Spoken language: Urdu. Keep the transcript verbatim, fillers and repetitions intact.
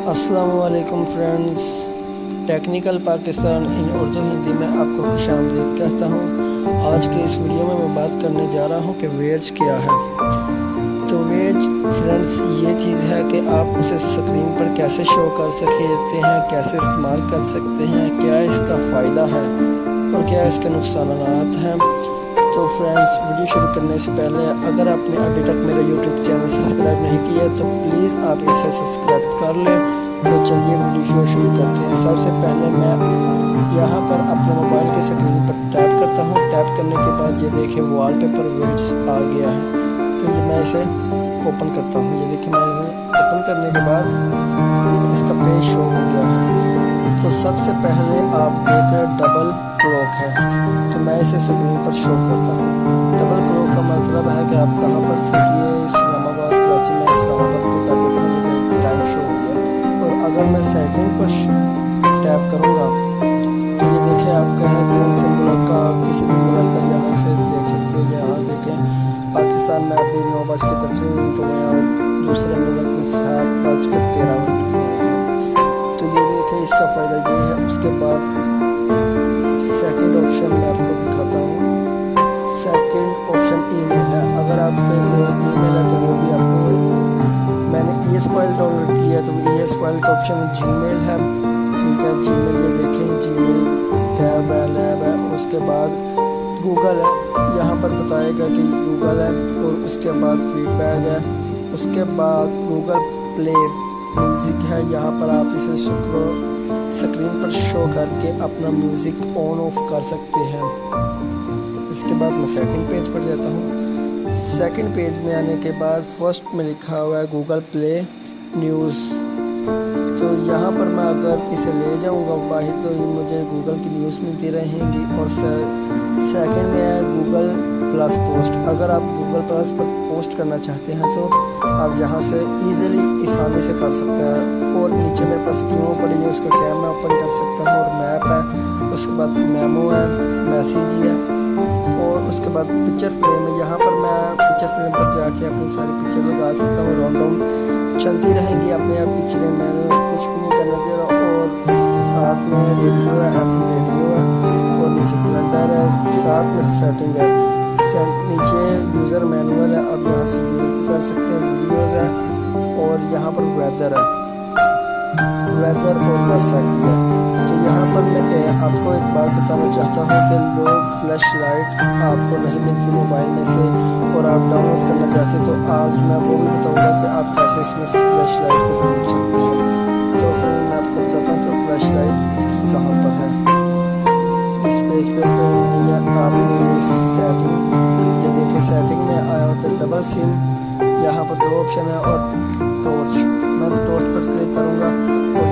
السلام علیکم friends, technical Pakistan in Urdu Hindi میں آپ کو خوش آمدید کہتا ہوں۔ آج کے اس ویڈیو میں میں بات کرنے جا رہا ہوں کہ ویج کیا ہے۔ تو ویج فرینڈز یہ چیز ہے کہ آپ اسے اسکرین پر کیسے شو کر سکتے ہیں، کیسے استعمال کر سکتے ہیں، کیا اس کا فائدہ ہے اور کیا اس کے نقصانات ہیں۔ تو فرینڈز ویڈیو شروع کرنے سے پہلے اگر آپ نے ابھی تک میرا یوٹیوب چینل سبسکرائب نہیں کیا تو پلیز آپ اسے سبسکرائب کر لیں۔ تو چلیے ویڈیو شروع کرتے ہیں۔ سب سے پہلے میں یہاں پر اپنے موبائل کے اسکرین پر ٹیپ کرتا ہوں۔ ٹیپ کرنے کے بعد یہ دیکھیں وال پیپر ویڈز آ گیا ہے، تو یہ میں اسے اوپن کرتا ہوں۔ یہ دیکھیں میں اوپن کرنے کے بعد اس کا پیج شو ہو گیا ہے۔ تو سب سے پہلے آپ دیکھ رہے ڈبل کلوک ہے، تو میں اسے اسکرین پر شو کرتا ہوں۔ ڈبل کلوک کا مطلب ہے کہ آپ کہاں پر سٹی ہے، اسلام آباد، کراچی میں اسلام آباد کو کر دیتا ہوں، یہ ٹائم شو ہو گیا۔ اور اگر میں سیکنڈ پر ٹیپ کروں گا تو یہ دیکھیں آپ کہیں کون سے ملک کا، کسی بھی ملک کا یہاں سے دیکھ سکتے ہیں۔ یہاں دیکھیں پاکستان میں ابھی نو بج کے تقریباً منٹ ہوئے ہیں اور دوسرے ملک میں سات بج کے تیرہ منٹ ہوئے ہیں۔ تو یہ دیکھیں اس کا فائدہ یہ ہے۔ اس کے بعد سیکنڈ آپشن میں آپ کو دکھاتا ہوں۔ سیکنڈ آپشن ای میل ہے، اگر آپ کے ای میل ہے تو وہ بھی آپ کو، میں نے E S file download کیا تو ای ایس فائل کا آپشن جی میل ہے، ٹھیک ہے۔ جی میل یہ دیکھیں جی میل ٹیب ہے، لیب ہے۔ اس کے بعد گوگل ہے، یہاں پر بتائے گا کہ گوگل ہے۔ اور اس کے بعد فیڈ بیک ہے۔ اس کے بعد گوگل پلے میوزک ہے، یہاں پر آپ اسے اسکرین پر شو کر کے اپنا میوزک آن آف کر سکتے ہیں۔ اس کے بعد میں سیکنڈ پیج پر جاتا ہوں۔ سیکنڈ پیج میں آنے کے بعد فرسٹ میں لکھا ہوا ہے گوگل پلے نیوز، تو یہاں پر میں اگر اسے لے جاؤں گا باہر تو مجھے گوگل کی نیوز ملتی رہیں گی۔ اور سیکنڈ میں ہے گوگل پلس پوسٹ، اگر آپ گوگل پلس پر پوسٹ کرنا چاہتے ہیں تو آپ یہاں سے ایزیلی آسانی سے کر سکتے ہیں۔ اور نیچے میرے پاس کیوں پڑی ہے، اس کا کیمرہ اوپن کر سکتا ہوں، اور میپ ہے۔ اس کے بعد میمو ہے، میسیج ہے، اور اس کے بعد پکچر فریم ہے۔ یہاں پر میں پکچر فریم پر جا کے اپنی ساری پکچر لگا سکتا ہوں، رینڈم چلتی رہیں گی اپنے آپ پکچریں، میں نے کچھ بھی نہیں کرنا چاہ رہا۔ اور ساتھ میں ریڈیو ہے، ایف ریڈیو ہے، اور نیچے کیلنڈر ہے، ساتھ میں سیٹنگ ہے، نیچے یوزر مینول ہے، اب یہاں سے یوز کر سکتے ہیں، ویڈیوز ہے، اور یہاں پر ویدر ہے، ویدر اور برساتی ہے۔ تو یہاں پر میں آپ کو ایک بات بتانا چاہتا ہوں کہ لوگ فلیش لائٹ آپ کو نہیں ملتی موبائل میں سے اور آپ ڈاؤن لوڈ کرنا چاہتے ہیں، تو آج میں وہ بھی بتاؤں گا کہ آپ کیسے اس میں سے فلیش لائٹ کو ڈھونڈ سکتے ہیں۔ تو پھر میں آپ کو بتاتا ہوں کہ فلیش لائٹ اس کی کہاں پر ہے۔ اس پیج پہ نہیں ہے، آپ نے سیٹنگ، یہ دیکھیں سیٹنگ میں آیا ہو تو ڈبل سم، یہاں پر دو آپشن ہے، اور ٹورچ، میں ٹورچ پر کلک کروں گا اور